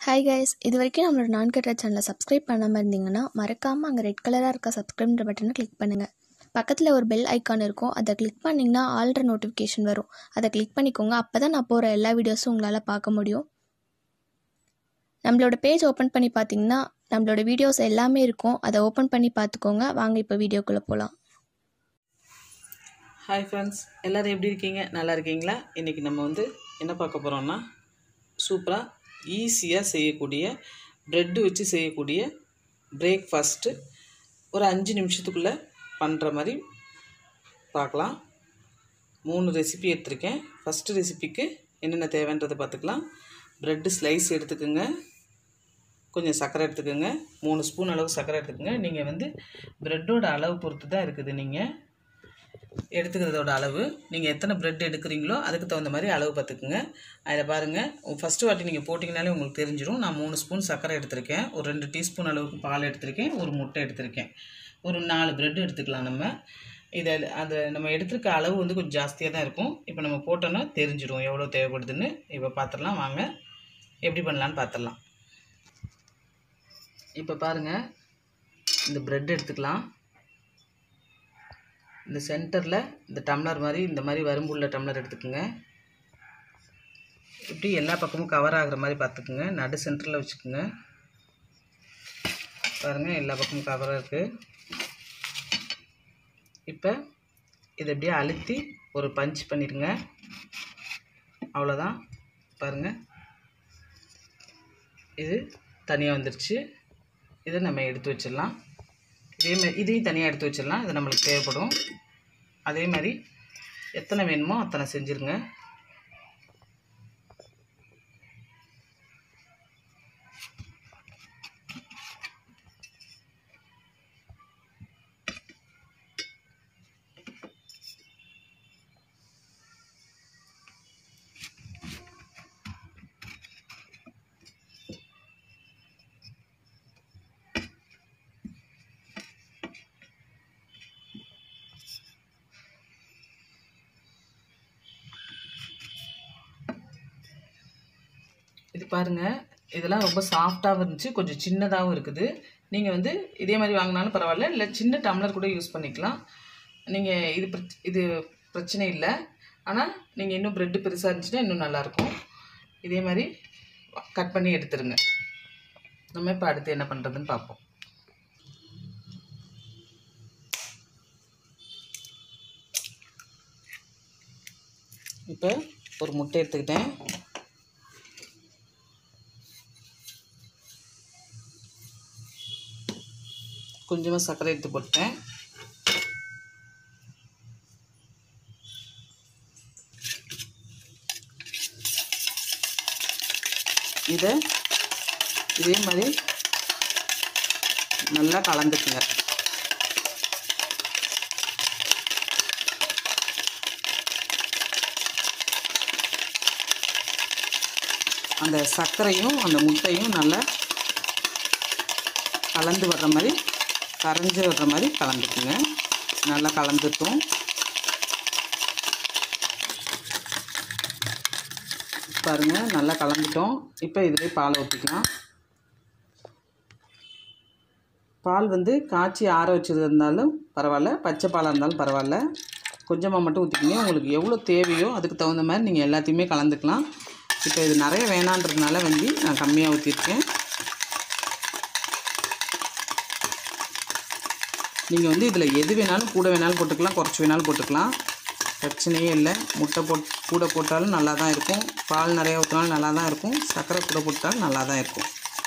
Hi guys, இது வரைக்கும் நம்மளோட நான் கட்டுற சேனலை சப்ஸ்கிரைப் பண்ணாமல் இருந்தீங்கன்னா மறக்காமல் அங்கே ரெட் கலராக இருக்க சப்ஸ்கிரைப்ன்ற பட்டனை கிளிக் பண்ணுங்கள். பக்கத்தில் ஒரு பெல் ஐக்கான் இருக்கும், அதை கிளிக் பண்ணிங்கன்னா ஆல்ரெடி நோட்டிஃபிகேஷன் வரும். அதை கிளிக் பண்ணிக்கோங்க. அப்போ தான் நான் போகிற எல்லா வீடியோஸும் உங்களால் பார்க்க முடியும். நம்மளோட பேஜ் ஓப்பன் பண்ணி பார்த்தீங்கன்னா நம்மளோட வீடியோஸ் எல்லாமே இருக்கும். அதை ஓப்பன் பண்ணி பார்த்துக்கோங்க. வாங்க இப்போ வீடியோக்குள்ளே போகலாம். ஹாய் ஃப்ரெண்ட்ஸ், எல்லோரும் எப்படி இருக்கீங்க? நல்லா இருக்கீங்களா? இன்றைக்கி நம்ம என்ன பார்க்க போகிறோம்னா, சூப்பராக ஈஸியாக செய்யக்கூடிய ப்ரெட்டு வச்சு செய்யக்கூடிய பிரேக்ஃபாஸ்ட்டு ஒரு 5 நிமிஷத்துக்குள்ளே பண்ணுற மாதிரி பார்க்கலாம். 3 ரெசிபி எடுத்திருக்கேன். ஃபஸ்ட்டு ரெசிபிக்கு என்னென்ன தேவைன்றதை பார்த்துக்கலாம். ப்ரெட்டு ஸ்லைஸ் எடுத்துக்கோங்க, கொஞ்சம் சர்க்கரை எடுத்துக்கோங்க, 3 ஸ்பூன் அளவு சர்க்கரை எடுத்துக்கோங்க. நீங்கள் ப்ரெட்டோட அளவு பொறுத்து தான் இருக்குது. நீங்கள் எடுத்துக்கிறதோட அளவு, நீங்கள் எத்தனை ப்ரெட் எடுக்கிறீங்களோ அதுக்கு தகுந்த மாதிரி அளவு பார்த்துக்குங்க. அதில் பாருங்கள், ஃபஸ்ட்டு வாட்டி நீங்கள் போட்டிங்கனாலே உங்களுக்கு தெரிஞ்சிடும். நான் 3 ஸ்பூன் சர்க்கரை எடுத்திருக்கேன், ஒரு 2 டீஸ்பூன் அளவுக்கு பால் எடுத்திருக்கேன், ஒரு முட்டை எடுத்திருக்கேன், ஒரு 4 ப்ரெட் எடுத்துக்கலாம். நம்ம எடுத்துருக்க அளவு கொஞ்சம் ஜாஸ்தியாக தான் இருக்கும். இப்போ நம்ம போட்டோன்னா தெரிஞ்சிடும் எவ்வளோ தேவைப்படுதுன்னு. இப்போ பார்த்துடலாம், வாங்க எப்படி பண்ணலான்னு பார்த்துடலாம். இப்போ பாருங்கள், இந்த ப்ரெட் எடுத்துக்கலாம். இந்த சென்டரில் இந்த டம்ளர் மாதிரி, இந்த மாதிரி வரும்புள்ள டம்ளர் எடுத்துக்கோங்க. இப்படி எல்லா பக்கமும் கவர் ஆகிற மாதிரி பார்த்துக்குங்க. நடு சென்டரில் வச்சுக்கோங்க. பாருங்கள், எல்லா பக்கமும் கவராக இருக்குது. இப்போ இதை இப்படியே அழுத்தி ஒரு பஞ்ச் பண்ணிடுங்க. அவ்வளோதான். பாருங்கள், இது தனியாக வந்துடுச்சு. இதை நம்ம எடுத்து வச்சிடலாம். இதையும் தனியாக எடுத்து வச்சிடலாம். இது நம்மளுக்கு தேவைப்படும். அதே மாதிரி எத்தனை வேணுமோ அத்தனை செஞ்சுருங்க. இது பாருங்கள், இதெல்லாம் ரொம்ப சாஃப்டாகவும் இருந்துச்சு, கொஞ்சம் சின்னதாகவும் இருக்குது. நீங்கள் இதே மாதிரி வாங்கினாலும் பரவாயில்ல, இல்லை சின்ன டம்ளர் கூட யூஸ் பண்ணிக்கலாம். நீங்கள் இது பிரச்சனை இல்லை. ஆனால் நீங்கள் இன்னும் ப்ரெட்டு பெருசாக இருந்துச்சுன்னா இன்னும் நல்லாயிருக்கும். இதே மாதிரி கட் பண்ணி எடுத்துருங்க. நம்ம இப்போ அடுத்து என்ன பண்ணுறதுன்னு பார்ப்போம். இப்போ ஒரு முட்டை எடுத்துக்கிட்டேன். கொஞ்சமாக சர்க்கரை எடுத்து போட்டேன். இதே மாதிரி நல்லா கலந்துக்குங்க. அந்த சர்க்கரையும் அந்த முட்டையும் நல்லா கலந்து வர்ற மாதிரி, கரைஞ்சி வர்ற மாதிரி கலந்துக்குங்க. நல்லா கலந்துட்டோம். பாருங்கள், நல்லா கலந்துட்டோம். இப்போ இதிலே பால் ஊற்றிக்கலாம். பால் காய்ச்சி ஆற வச்சது இருந்தாலும் பரவாயில்ல, பச்சை பாலாக இருந்தாலும் பரவாயில்ல. கொஞ்சமாக மட்டும் ஊற்றிக்கிங்க. உங்களுக்கு எவ்வளோ தேவையோ அதுக்கு தகுந்த மாதிரி நீங்கள் எல்லாத்தையுமே கலந்துக்கலாம். இப்போ இது நிறைய வேணான்றதுனால நான் கம்மியாக ஊற்றிருக்கேன். நீங்கள் இதில் எது வேணாலும் கூட வேணாலும் போட்டுக்கலாம், குறைச்சி வேணாலும் போட்டுக்கலாம், பிரச்சனையே இல்லை. முட்டை கூட போட்டாலும் நல்லா தான் இருக்கும், பால் நிறையா ஊற்றினாலும் நல்லா தான் இருக்கும், சர்க்கரை கூட போட்டாலும் நல்லா தான் இருக்கும்.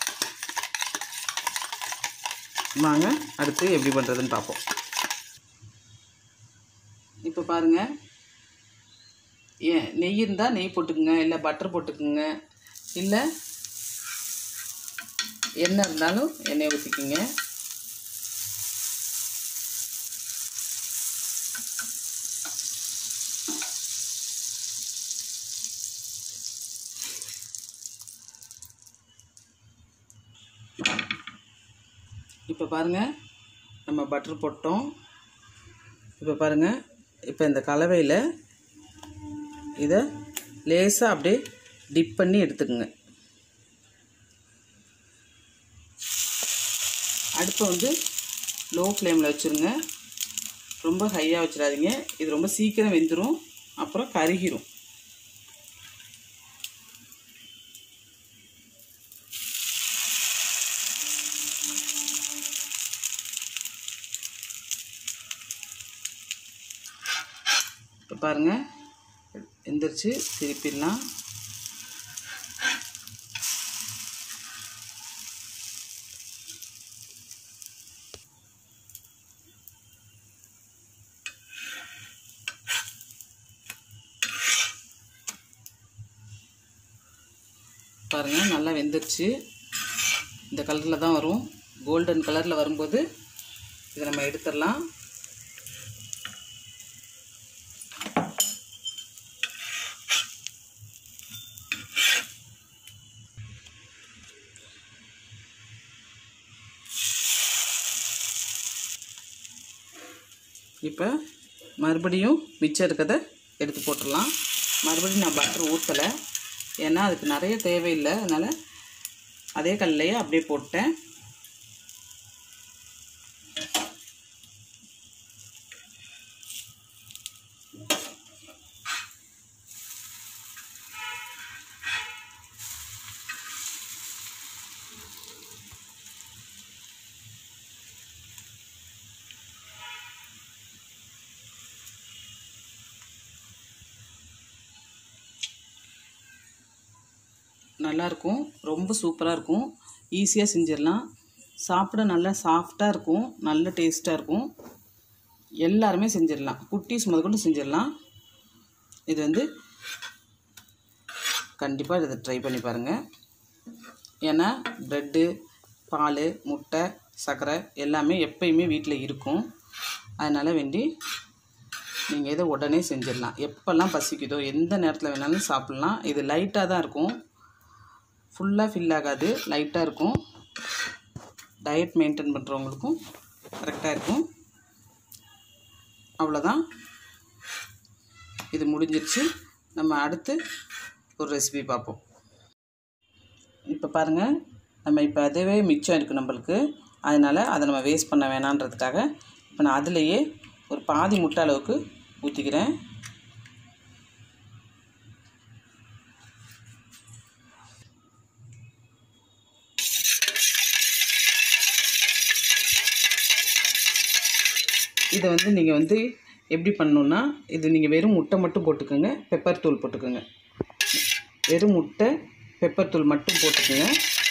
வாங்க அடுத்து எப்படி பண்ணுறதுன்னு பார்ப்போம். இப்போ பாருங்கள், நெய் இருந்தால் நெய் போட்டுக்குங்க, இல்லை பட்டர் போட்டுக்குங்க, இல்லை எண்ணெய் இருந்தாலும் எண்ணெய் ஊற்றிக்குங்க. இப்போ பாருங்கள், நம்ம பட்டர் போட்டோம். இப்போ பாருங்கள், இப்போ இந்த கலவையில் இதை லேசாக அப்படியே டிப் பண்ணி எடுத்துக்கோங்க. அடுப்பை வந்து லோ ஃப்ளேமில் வச்சுருங்க, ரொம்ப ஹையாக வச்சிடாதீங்க. இது ரொம்ப சீக்கிரம் வெந்துடும், அப்புறம் கருகிரும். இப்போ பாருங்கள் வெந்துருச்சு, திருப்பிடலாம். பாருங்கள் நல்லா வெந்துருச்சு. இந்த கலரில் தான் வரும், கோல்டன் கலரில் வரும்போது இதை நம்ம எடுத்துடலாம். இப்போ மறுபடியும் மிச்சம் இருக்கிறத எடுத்து போட்டுடலாம். மறுபடியும் நான் பட்டர் ஊற்றலை, ஏன்னா அதுக்கு நிறைய தேவையில்லை, அதனால் அதே கல்லையே அப்படியே போட்டேன். நல்லாயிருக்கும், ரொம்ப சூப்பராக இருக்கும், ஈஸியாக செஞ்சிடலாம். சாப்பிட நல்லா சாஃப்டாக இருக்கும், நல்ல டேஸ்ட்டாக இருக்கும். எல்லாருமே செஞ்சிடலாம், குட்டீஸ் முதற்கொண்டு செஞ்சிடலாம். இது வந்து கண்டிப்பாக இதை ட்ரை பண்ணி பாருங்கள். ஏன்னா ப்ரெட்டு, பால், முட்டை, சர்க்கரை எல்லாமே எப்பயுமே வீட்டில் இருக்கும். அதனால் வேண்டி நீங்கள் இதை உடனே செஞ்சிடலாம். எப்போல்லாம் பசிக்குதோ எந்த நேரத்தில் வேணாலும் சாப்பிட்லாம். இது லைட்டாக தான் இருக்கும், ஃபுல்லாக ஃபில் ஆகாது, லைட்டாக இருக்கும். டயட் மெயின்டைன் பண்ணுறவங்களுக்கும் கரெக்டாக இருக்கும். அவ்வளோதான், இது முடிஞ்சிருச்சு. நம்ம அடுத்து ஒரு ரெசிபி பார்ப்போம். இப்போ பாருங்கள், நம்ம இப்போ அதுவே மிச்சம் இருக்குது நம்மளுக்கு, அதனால் அதை நம்ம வேஸ்ட் பண்ண வேணான்றதுக்காக இப்போ நான் அதிலையே ஒரு பாதி முட்டை அளவுக்கு ஊற்றிக்கிறேன். இதை வந்து நீங்கள் வந்து எப்படி பண்ணணுன்னா, இது நீங்கள் வெறும் முட்டை மட்டும் போட்டுக்கோங்க, பெப்பர் தூள் போட்டுக்கோங்க. வெறும் முட்டை, பெப்பர் தூள் மட்டும் போட்டுக்கோங்க.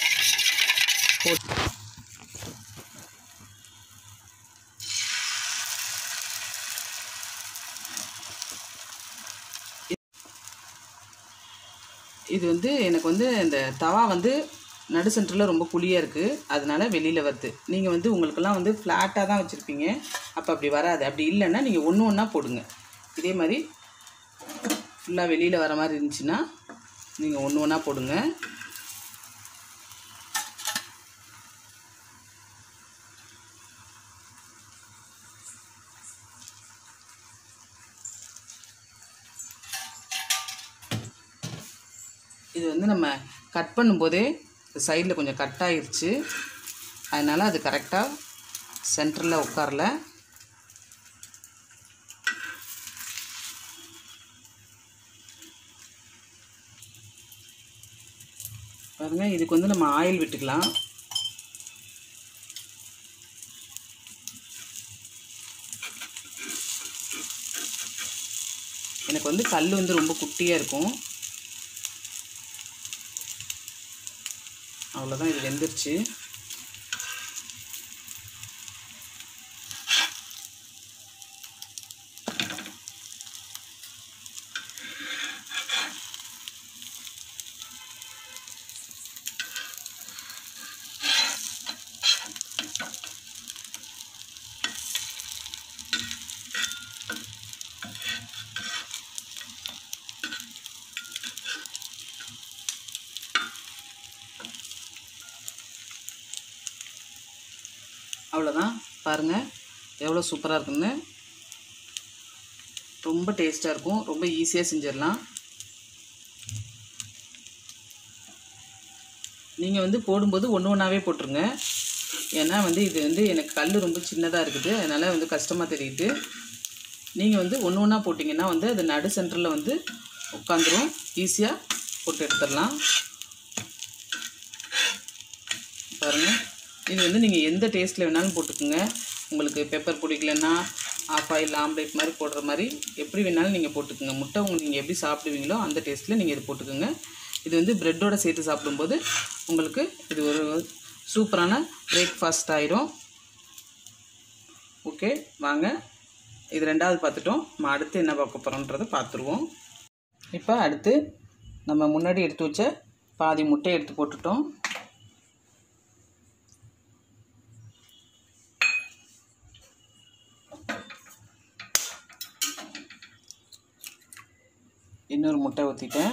இது வந்து எனக்கு வந்து இந்த தவா வந்து நடு சென்டரில் ரொம்ப குழியாக இருக்குது, அதனால் வெளியில் வருது. நீங்கள் வந்து உங்களுக்கெல்லாம் வந்து ஃப்ளாட்டாக தான் வச்சுருப்பீங்க, அப்போ அப்படி வராது. அப்படி இல்லைன்னா நீங்கள் ஒன்று ஒன்றா போடுங்க. இதே மாதிரி ஃபுல்லாக வெளியில் வர மாதிரி இருந்துச்சுன்னா நீங்கள் ஒன்று ஒன்றா போடுங்க. இது வந்து நம்ம கட் பண்ணும்போதே சைடில் கொஞ்சம் கட் ஆகிருச்சு, அதனால் அது கரெக்டாக சென்டரில் உட்காரல. பாருங்கள், இதுக்கு வந்து நம்ம ஆயில் விட்டுக்கலாம். எனக்கு வந்து கல் வந்து ரொம்ப குட்டியாக இருக்கும். அவ்வளோதான், இது வெந்துருச்சு. அவ்வளோதான், பாருங்கள் எவ்வளோ சூப்பராக இருக்குன்னு. ரொம்ப டேஸ்ட்டாக இருக்கும், ரொம்ப ஈஸியாக செஞ்சிடலாம். நீங்கள் வந்து போடும்போது ஒன்று ஒன்றாவே போட்டுருங்க, ஏன்னா வந்து இது வந்து எனக்கு கல் ரொம்ப சின்னதாக இருக்குது, அதனால் வந்து கஷ்டமாக தெரியுது. நீங்கள் வந்து ஒன்று ஒன்றா போட்டிங்கன்னா வந்து அது நடு சென்டரில் வந்து உட்காந்துரும், ஈஸியாக போட்டு எடுத்துடலாம். பாருங்கள், இது வந்து நீங்கள் எந்த டேஸ்ட்டில் வேணாலும் போட்டுக்குங்க. உங்களுக்கு பெப்பர் பிடிக்கலன்னா ஆஃப் ஆயில் ஆம்லேட் மாதிரி போடுற மாதிரி எப்படி வேணாலும் நீங்கள் போட்டுக்குங்க. முட்டை உங்களுக்கு நீங்கள் எப்படி சாப்பிடுவீங்களோ அந்த டேஸ்ட்டில் நீங்கள் இது போட்டுக்குங்க. இது வந்து ப்ரெட்டோடு சேர்த்து சாப்பிடும்போது உங்களுக்கு இது ஒரு சூப்பரான பிரேக்ஃபாஸ்ட் ஆயிரும். ஓகே, வாங்க இது ரெண்டாவது பார்த்துட்டோம். நம்ம அடுத்து என்ன பார்க்க போகிறோன்றதை பார்த்துருவோம். இப்போ அடுத்து நம்ம முன்னாடி எடுத்து வச்ச பாதி முட்டை எடுத்து போட்டுட்டோம். இன்னொரு முட்டை ஊற்றிட்டேன்.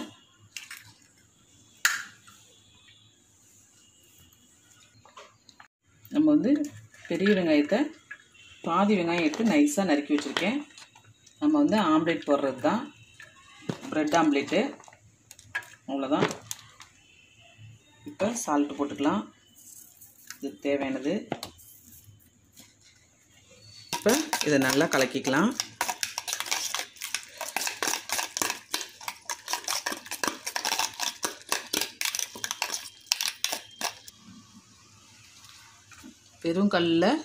நம்ம வந்து பெரிய வெங்காயத்தை பாதி வெங்காயம் எடுத்து நைஸாக நறுக்கி வச்சுருக்கேன். நம்ம வந்து ஆம்லேட் போடுறது தான், ப்ரெட் ஆம்லேட்டு, அவ்வளோதான். இப்போ சால்ட்டு போட்டுக்கலாம், இது தேவையானது. இப்போ இதை நல்லா கலக்கிக்கலாம். வெறும் கல்லில்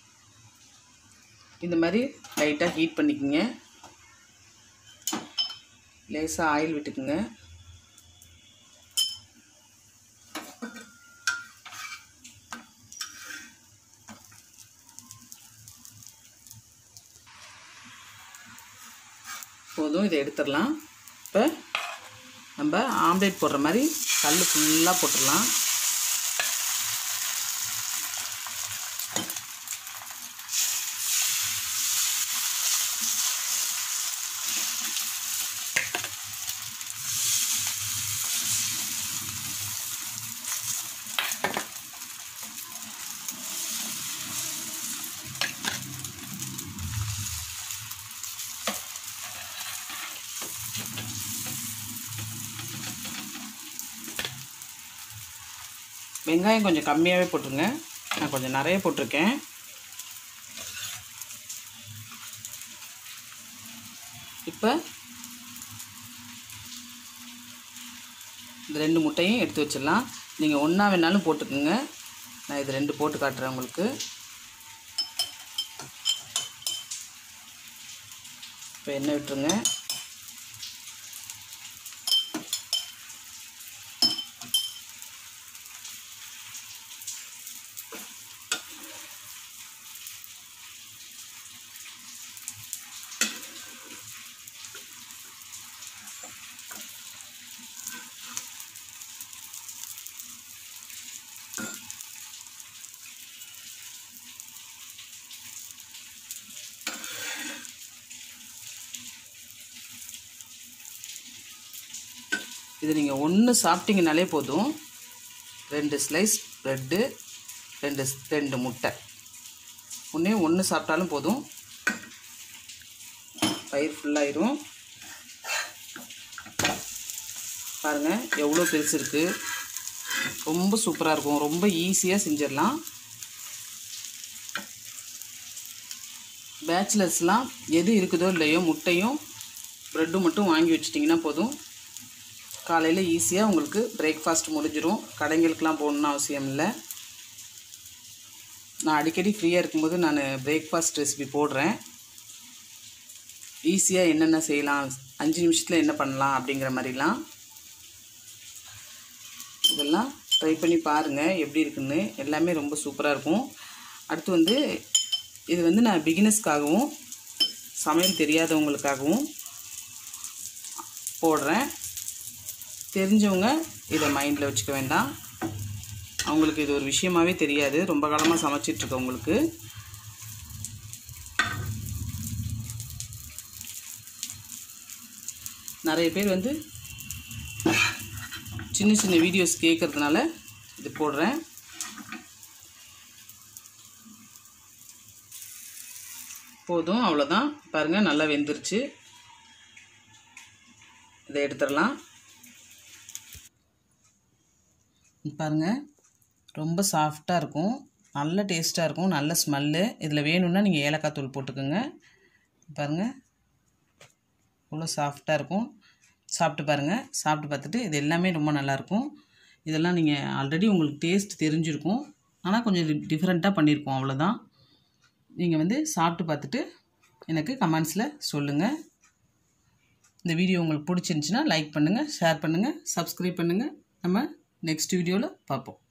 இந்த மாதிரி லைட்டாக ஹீட் பண்ணிக்கோங்க. லேசாக ஆயில் விட்டுக்குங்க. போதும், இதை எடுத்துடலாம். இப்போ நம்ம ஆம்லேட் போடுற மாதிரி கல் ஃபுல்லாக போட்டுடலாம். வெங்காயம் கொஞ்சம் கம்மியாகவே போட்டுருங்க, நான் கொஞ்சம் நிறைய போட்டிருக்கேன். இப்போ இந்த 2 முட்டையும் எடுத்து வச்சிடலாம். நீங்கள் ஒன்றா வேணாலும் போட்டுக்குங்க, நான் இது 2 போட்டு காட்டுறேன் உங்களுக்கு. இப்போ எண்ணெய் விட்டுருங்க. இது நீங்கள் ஒன்று சாப்பிட்டீங்கனாலே போதும். 2 ஸ்லைஸ் ப்ரெட்டு, 2 முட்டை, ஒன்று சாப்பிட்டாலும் போதும், பயிர் ஃபுல்லாயிரும். பாருங்கள் எவ்வளோ பெருசு இருக்குது, ரொம்ப சூப்பராக இருக்கும், ரொம்ப ஈஸியாக செஞ்சிடலாம். பேச்சுலர்ஸ்லாம் எது இருக்குதோ இல்லையோ முட்டையும் ப்ரெட்டும் மட்டும் வாங்கி வச்சிட்டிங்கன்னா போதும், காலையில் ஈஸியாக உங்களுக்கு பிரேக்ஃபாஸ்ட் முடிஞ்சிடும். கடைங்களுக்கெலாம் போகணுன்னு அவசியம் இல்லை. நான் அடிக்கடி ஃப்ரீயாக இருக்கும்போது நான் பிரேக்ஃபாஸ்ட் ரெசிபி போடுறேன். ஈஸியாக என்னென்ன செய்யலாம், 5 நிமிஷத்தில் என்ன பண்ணலாம் அப்படிங்கிற மாதிரிலாம் இதெல்லாம் ட்ரை பண்ணி பாருங்கள் எப்படி இருக்குன்னு. எல்லாமே ரொம்ப சூப்பராக இருக்கும். அடுத்து வந்து இது வந்து நான் பிகினர்ஸ்க்காகவும் சமையல் தெரியாதவங்களுக்காகவும் போடுறேன். தெரிஞ்சவங்க இதை மைண்டில் வச்சுக்க வேண்டாம், அவங்களுக்கு இது ஒரு விஷயமாகவே தெரியாது, ரொம்ப காலமாக சமைச்சிட்ருக்கவங்களுக்கு. நிறைய பேர் வந்து சின்ன சின்ன வீடியோஸ் கேட்குறதுனால இது போடுறேன். போதும், அவ்வளோதான். பாருங்கள் நல்லா வெந்துருச்சு. இதை எடுத்துடலாம். பாருங்கள் ரொம்ப சாஃப்டாக இருக்கும், நல்ல டேஸ்ட்டாக இருக்கும், நல்ல ஸ்மெல்லு. இதில் வேணும்னா நீங்கள் ஏலக்காய் தூள் போட்டுக்கோங்க. பாருங்கள் இவ்வளோ சாஃப்டாக இருக்கும். சாப்பிட்டு பாருங்கள். சாப்பிட்டு பார்த்துட்டு இது எல்லாமே ரொம்ப நல்லாயிருக்கும். இதெல்லாம் நீங்கள் ஆல்ரெடி உங்களுக்கு டேஸ்ட் தெரிஞ்சிருக்கும், ஆனால் கொஞ்சம் டிஃப்ரெண்ட்டாக பண்ணியிருக்கோம், அவ்வளோதான். நீங்கள் வந்து சாப்பிட்டு பார்த்துட்டு எனக்கு கமெண்ட்ஸில் சொல்லுங்கள். இந்த வீடியோ உங்களுக்கு பிடிச்சிருந்துச்சின்னா லைக் பண்ணுங்கள், ஷேர் பண்ணுங்கள், சப்ஸ்கிரைப் பண்ணுங்கள். நம்ம நெக்ஸ்ட் வீடியோவில் பார்ப்போம்.